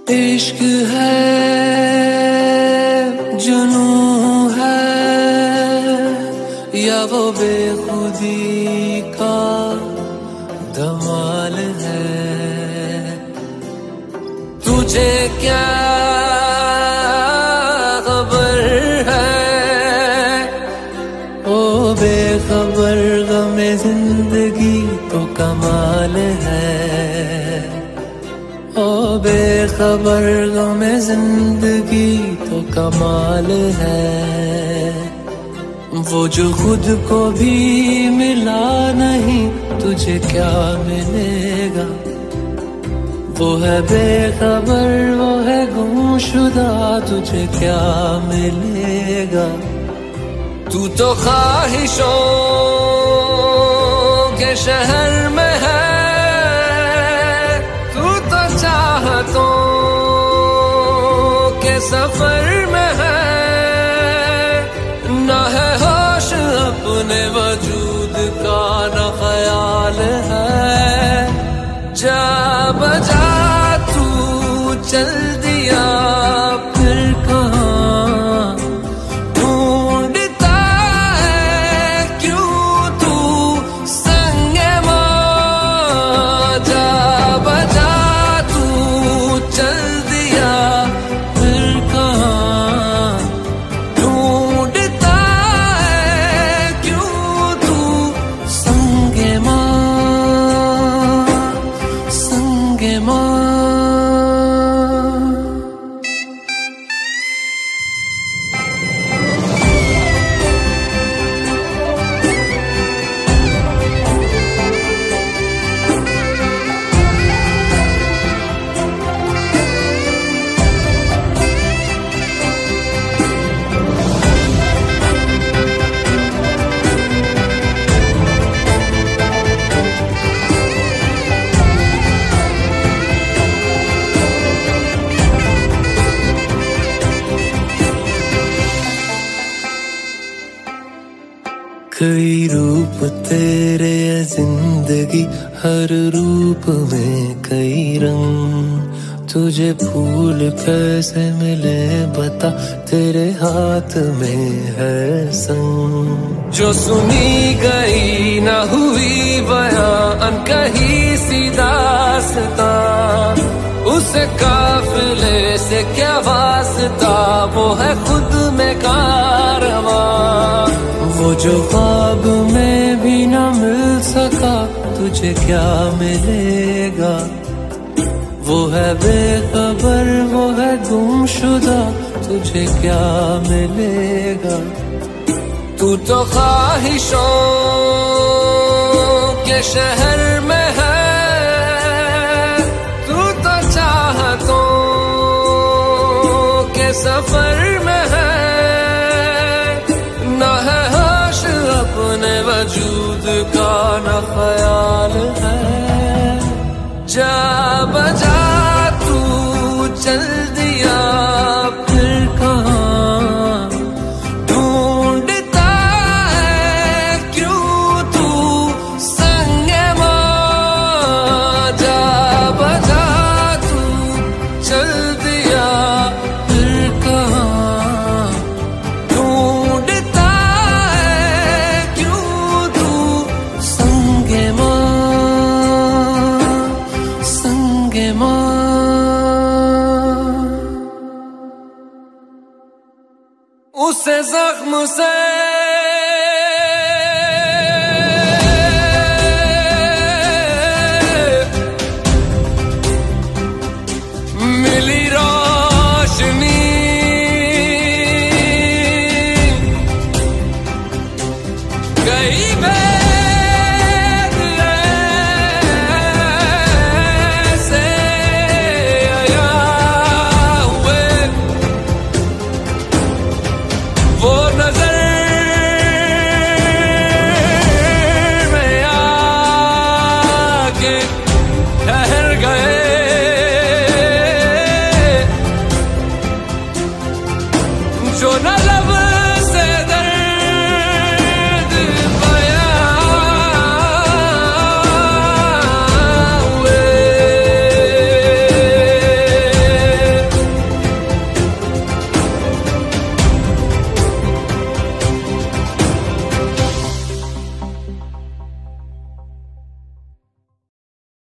इश्क है, जुनू है, या वो बेखुदी का धमाल है। तुझे क्या खबर है, ओ बेखबर गमे जिंदगी तो कमाल है। ओ बेखबर गमे जिंदगी तो कमाल है। वो जो खुद को भी मिला नहीं, तुझे क्या मिलेगा। वो है बेखबर, वो है गुमशुदा, तुझे क्या मिलेगा। तू तो ख्वाहिशों के शहर में है, चाहतों के सफर में है। न है होश अपने वजूद का, न ख्याल है। जा बजा तू चल दिया, फिर कहाँ ढूंढता है क्यों तू संगे माँ। जा बजा चल दिया, फिर कहाँ ढूंढता है क्यों तू संगे माँ, संगे माँ। कई रूप तेरे जिंदगी, हर रूप में कई रंग। तुझे फूल कैसे मिले बता, तेरे हाथ में है संग। जो सुनी गई ना हुई बयां, अनकही सी दास्तां, उसे काफिले से क्या वास्ता। वो है खुद में कारवां, वो जो ख्वाब में भी न मिल सका, तुझे क्या मिलेगा। वो है बेखबर, वो है गुमशुदा, तुझे क्या मिलेगा। तू तो ख्वाहिशों के शहर में है, तू तो चाहतों के सफर में है। न है अपने वजूद का, न ख्याल है। जा बजा तू चल दिया, फिर कहाँ ढूंढता है क्यों तू संगे माँ। जा बजा तू चल दिया, फिर कहाँ ढूंढता उसे जख्म से मिली रोशनी। कई भेद ऐसे आया हुए, वो नजर में आके ठहर